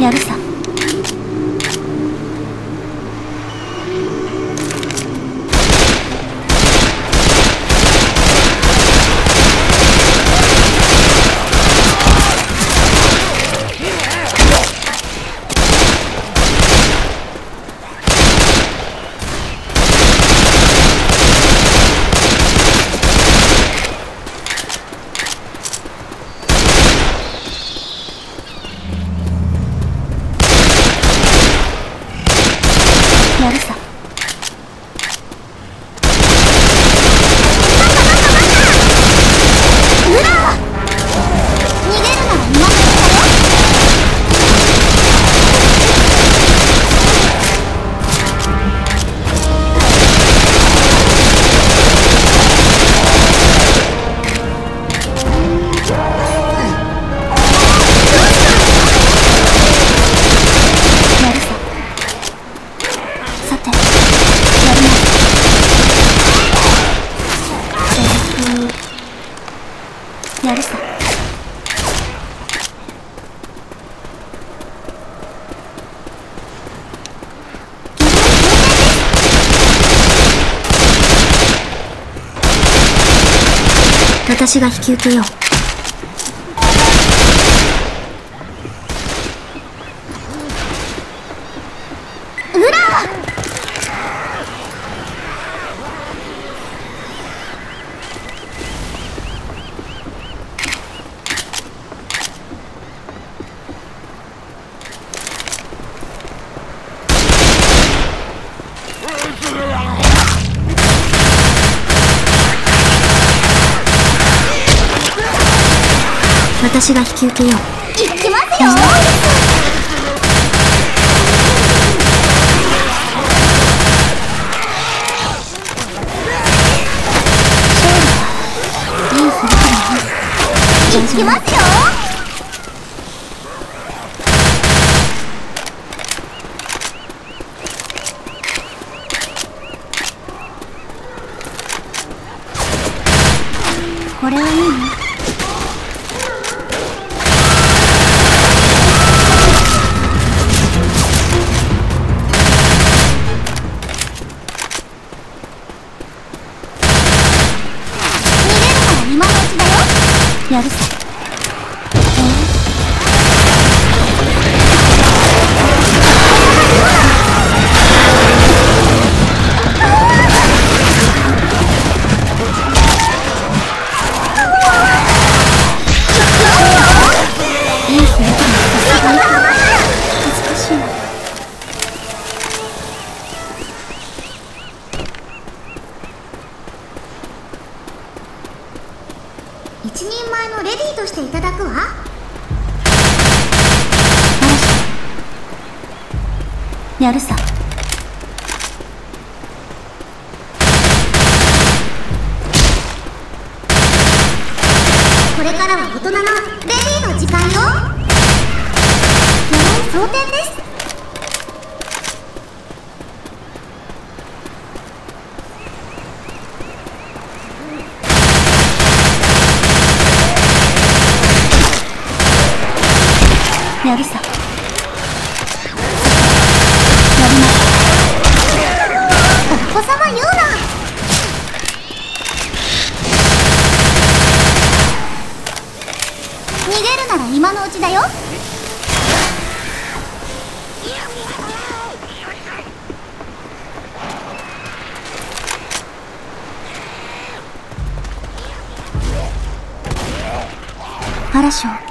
やるさ。やるさ。やるさ。私が引き受けよう。私が引き受けよう。 行きますよ。行きますよ。 これはいいね。やるさ。 一人前のレディーとしていただくわ。 やるさ。 これからは大人のレディーの時間よ。装填です。 やるさ。やります。 お子様言うな。逃げるなら今のうちだよ。 嵐を。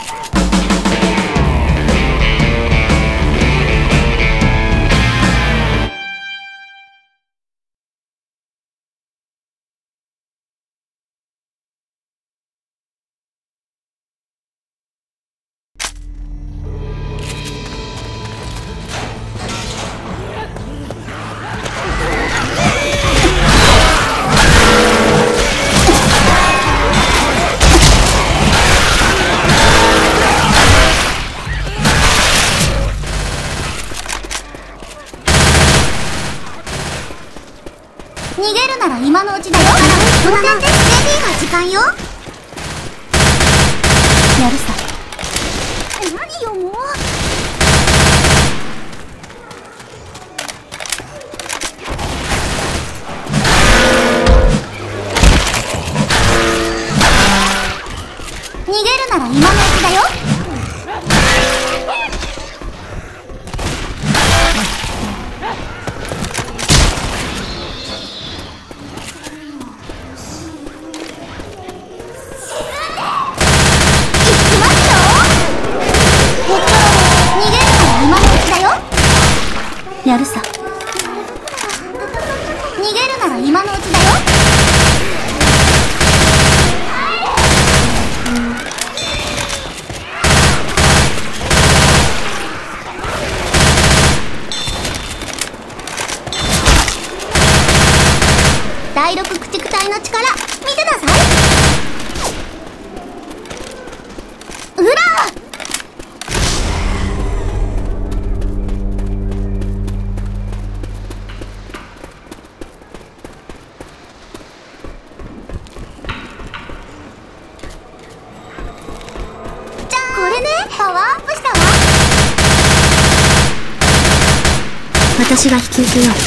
私が引き受けよう。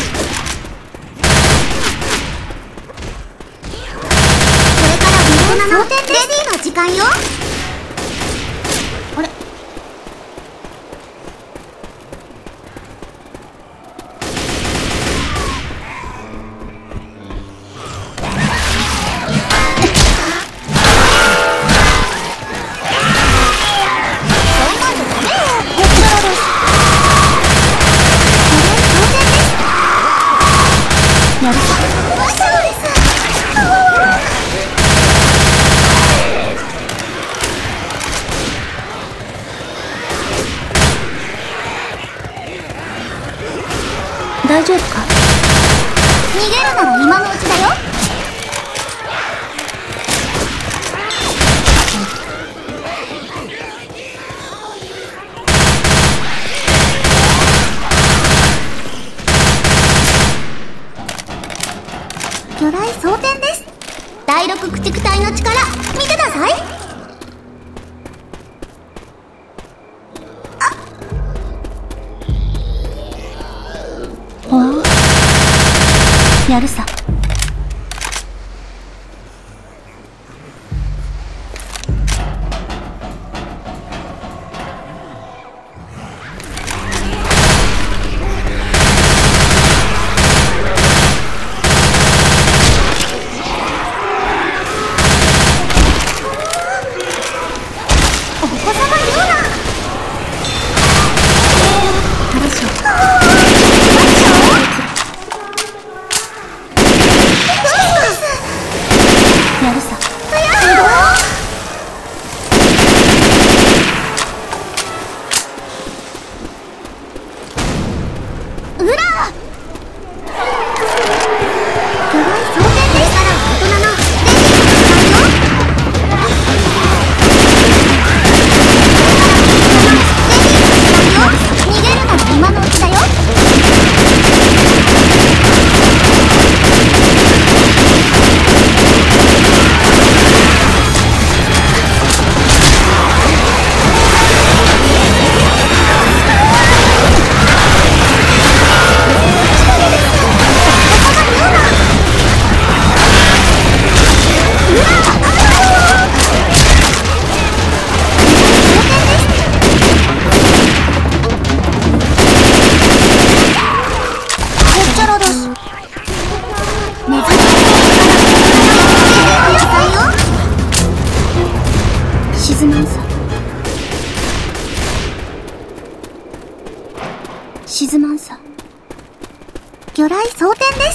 これから大人のレディーの時間よ。あれ、 やるさ。大丈夫か？ 逃げるなら今のうちだよ。魚雷装填です。第六駆逐隊の力見てなさい。 おお、やるさ。 お子様言うな。 話を。やるさ。 うら！魚雷装填です。から大人のレディーの時間よ。逃げるなら今のうちだよ。 沈まんさ。沈まんさ。 魚雷装填です。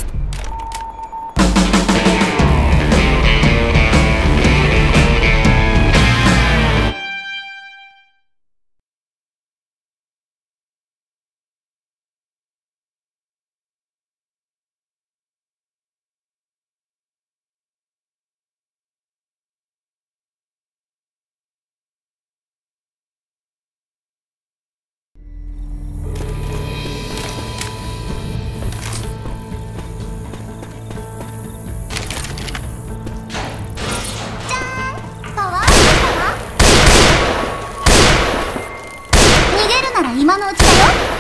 今のうちだよ。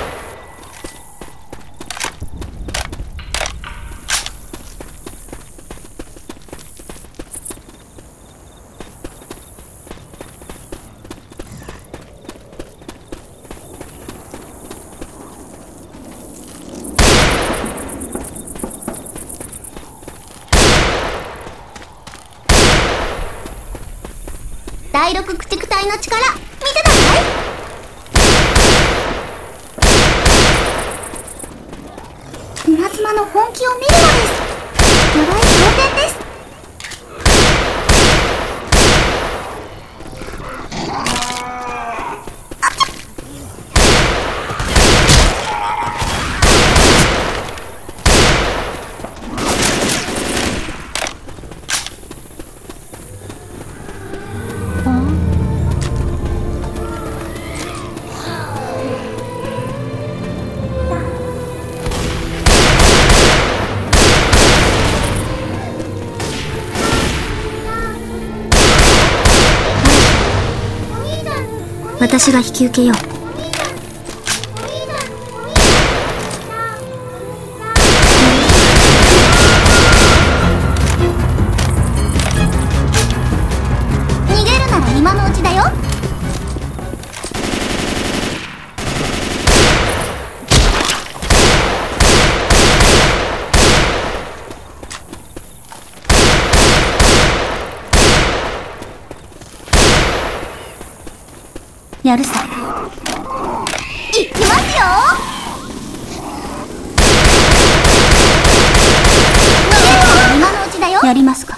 第六駆逐隊の力見てなさい。稲妻の本気を見るのです。魚雷装填です。私が引き受けよう。 やるさ。 いきますよ。今のうちだよ。 やりますか。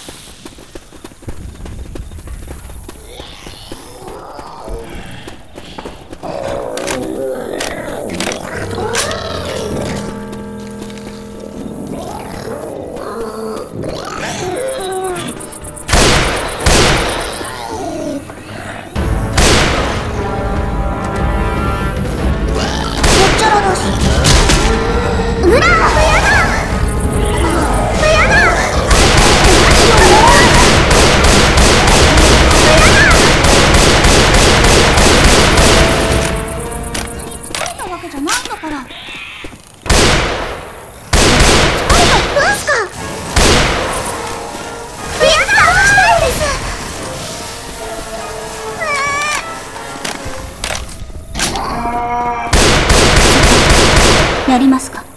やりますか。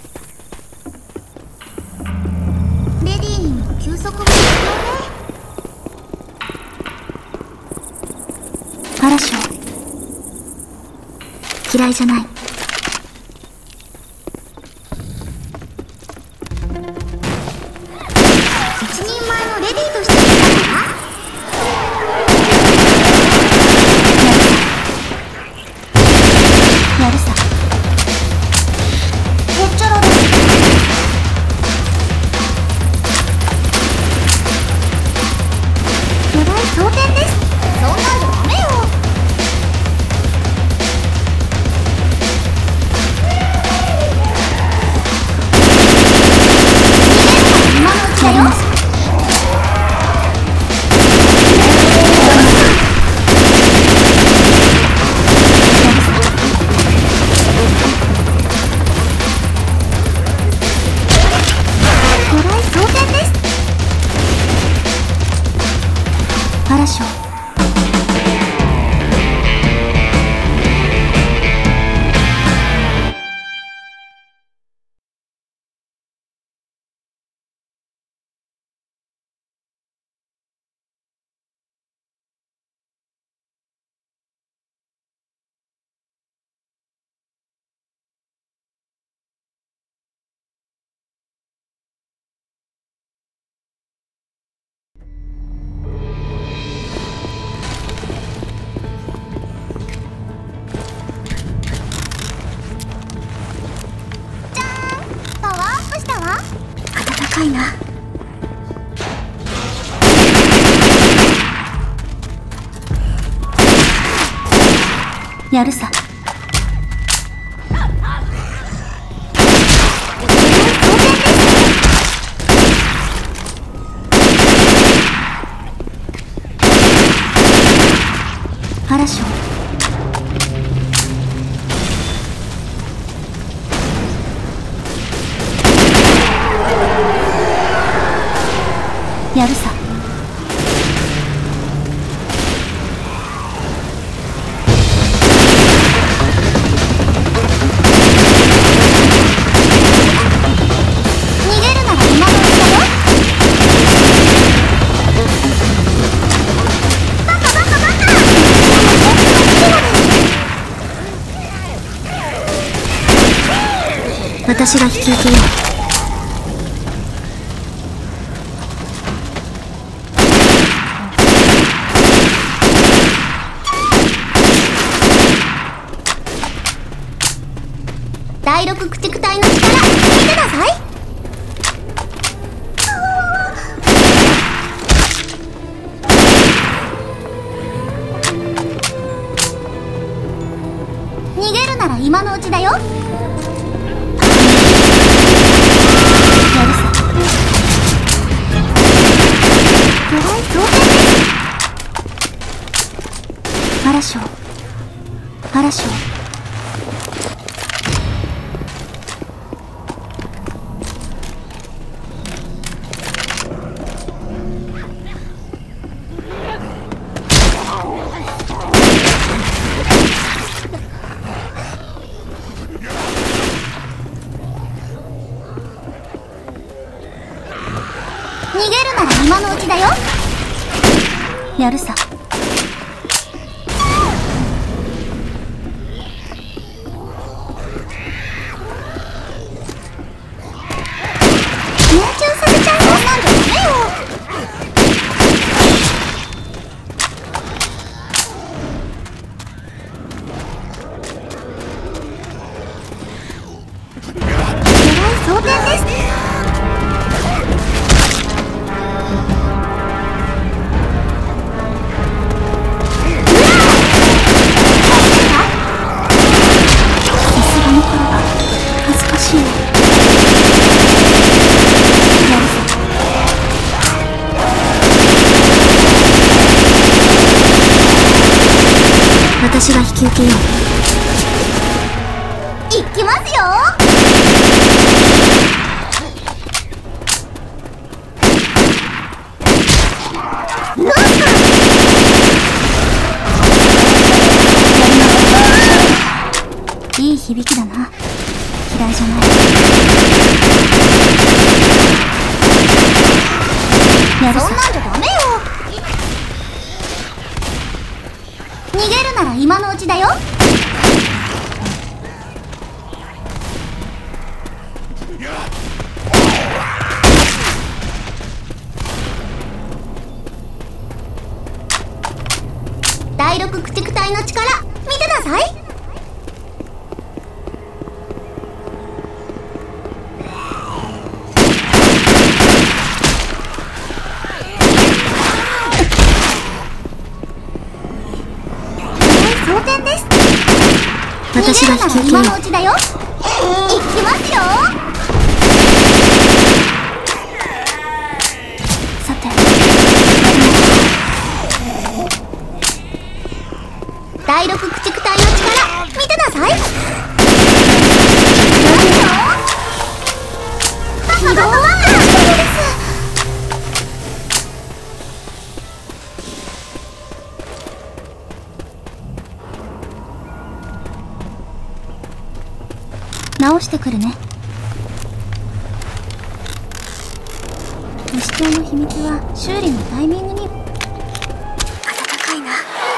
レディーにも休息が必要ね。 アラショー、嫌いじゃない。 一人前のレディーとしていたのか。 やるさ。 当店です。そんなんじゃダメよ。今のうちだよ。魚雷装填です。 アラショー。 パワーアップしたわ。 暖かいな。やるさ。アラショー。やるさ。 逃げるなら今のうちだよ。バカバカバカ。 私が引き受けよう。 第六駆逐隊の力見てなさい。逃げるなら今のうちだよ。 やるさ。 魚雷装填です。 アラショー。アラショー。 逃げるなら今のうちだよ。 やるさ。 私が引き受けよう。 いきますよ。 いい響きだな。嫌いじゃない。やるさ。 そんなんじゃダメよ。逃げるなら今のうちだよ。第六駆逐隊の力見てなさい。当然です。 私が引き受けよう。 今のうちだよ。行きますよ。 さて、 第六駆逐隊の力見てなさい。ひどい。 直してくるね。不死鳥の秘密は修理のタイミングに。暖かいな。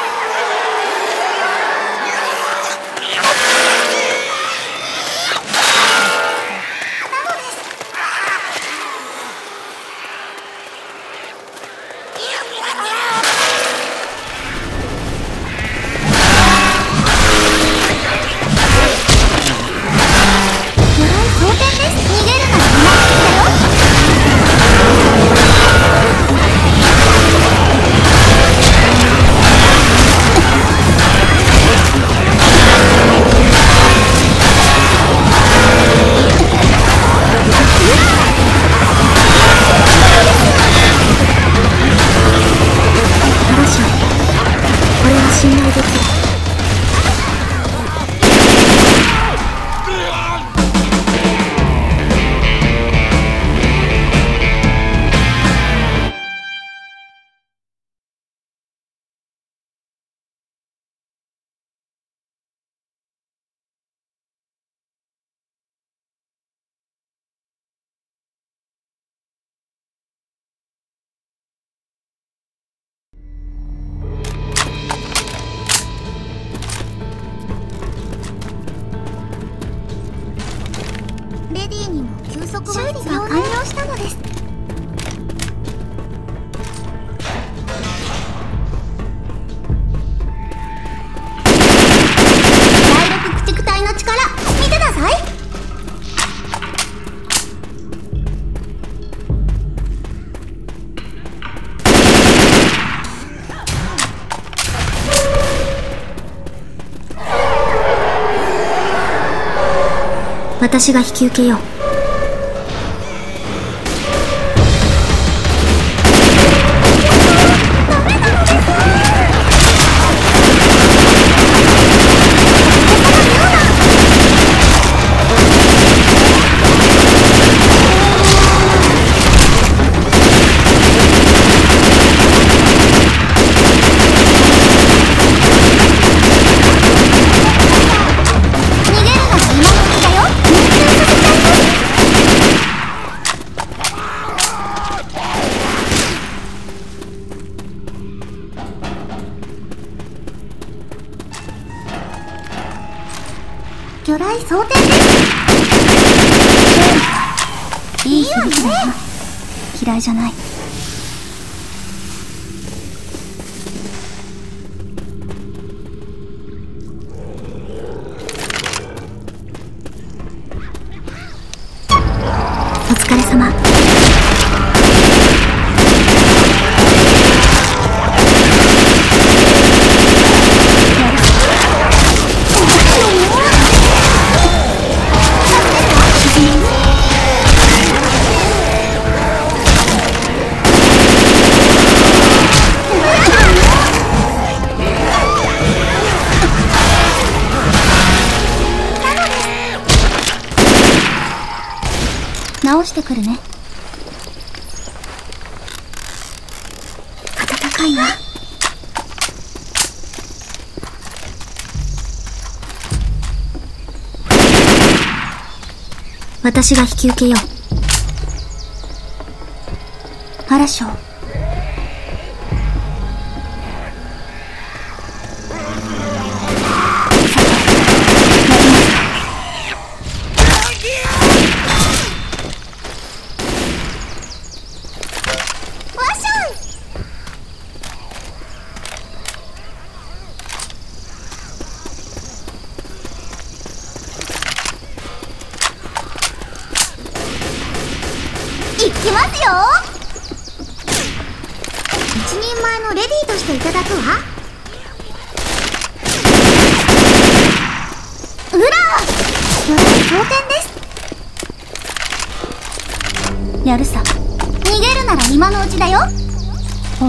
レディにも休息修理が完了したのです。 第六駆逐隊の力見てなさい。 私が引き受けよう。 魚雷装填です。 いい響きだな。嫌いじゃない。お疲れ様。 してくるね。 暖かいな。 私が引き受けよう。嵐翔。 いきますよ。一人前のレディーとしていただくわ。うら鎧装填です。 やるさ。 逃げるなら今のうちだよ。 おう。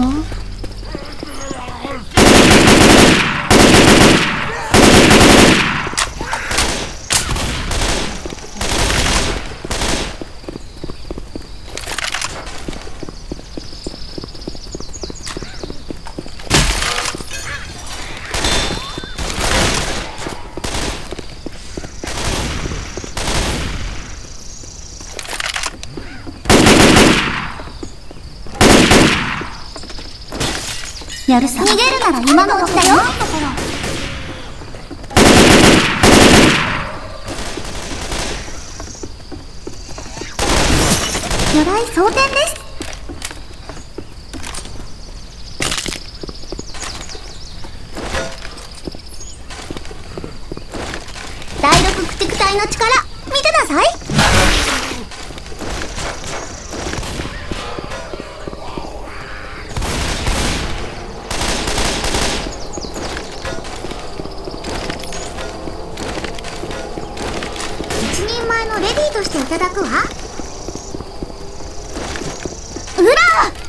やるさ。 逃げるなら今のうちだよ。鎧装填です。第六駆逐隊の力見てなさい。一人前のレディーとしていただくわ。うら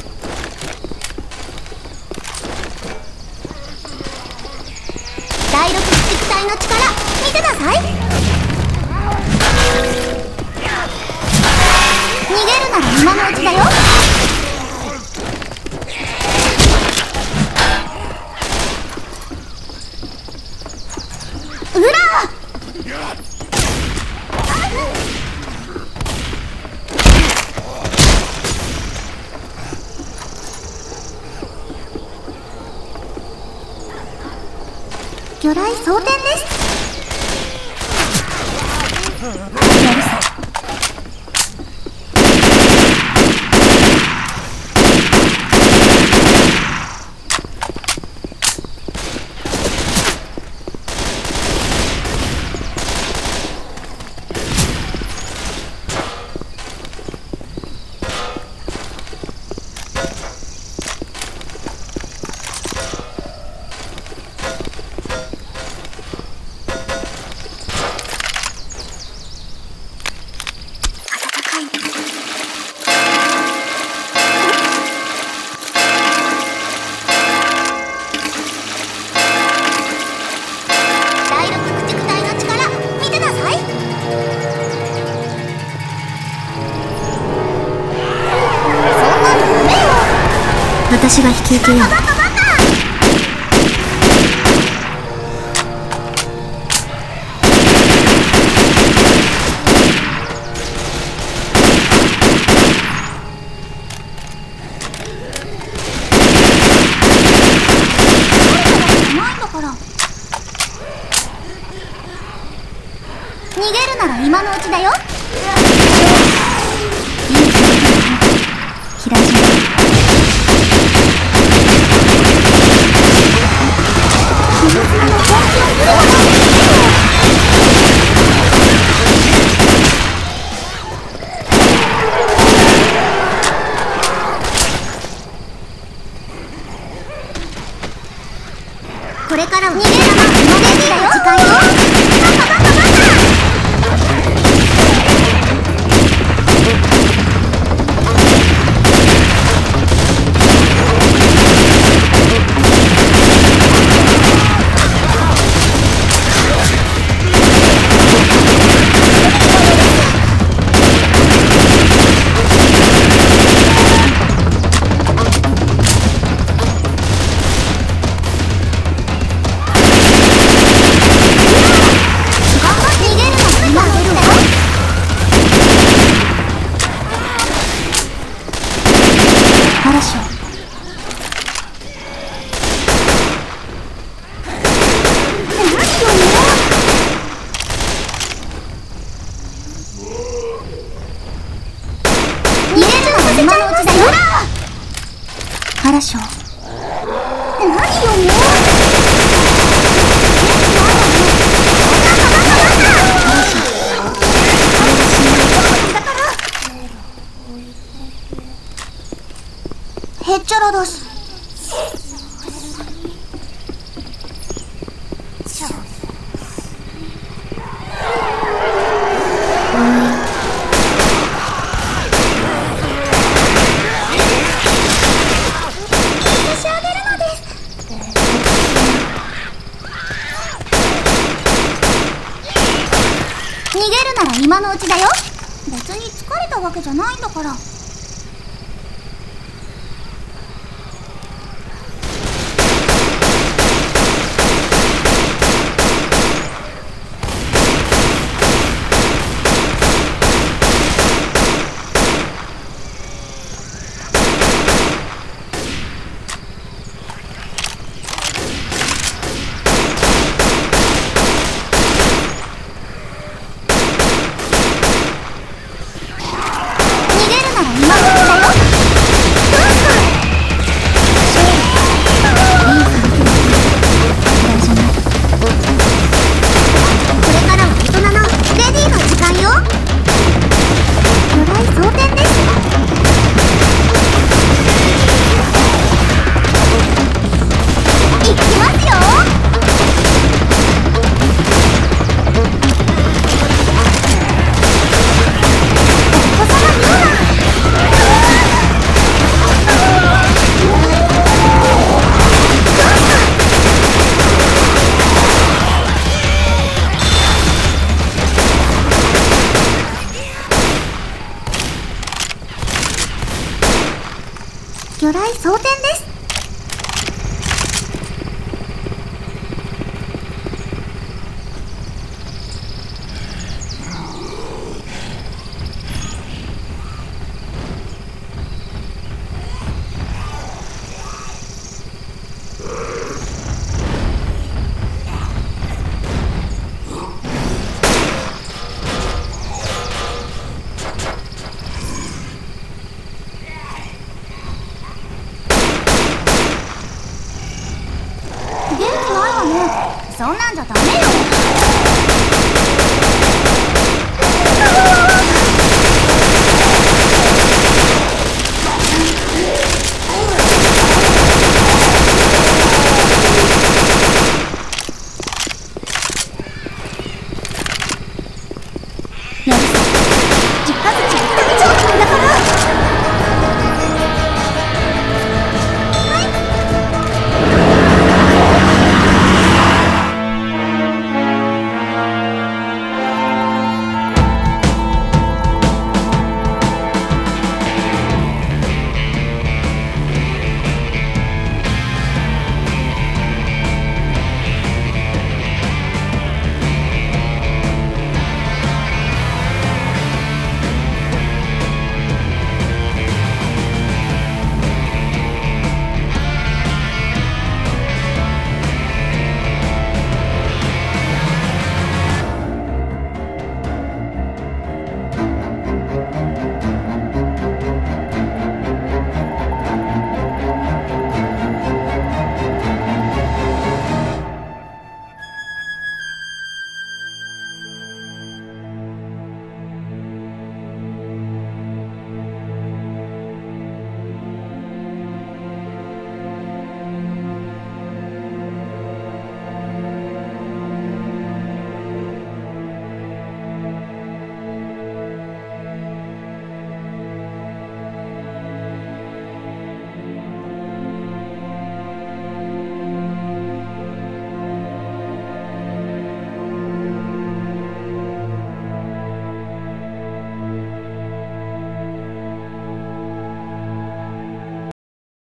第六駆逐隊の力見てなさい。逃げるなら今のうちだよ。うら魚雷装填です。 やるさ。私が引き受けよう。 逃げるなら今のうちだよ。 嫌いじゃない。 これからは逃げるなら今のうちだよ。時間よ。 ラショー。 何よもう。 へっちゃらだし。 逃げるなら今のうちだよ。別に疲れたわけじゃないんだから。魚雷装填です。そんなんじゃダメよ。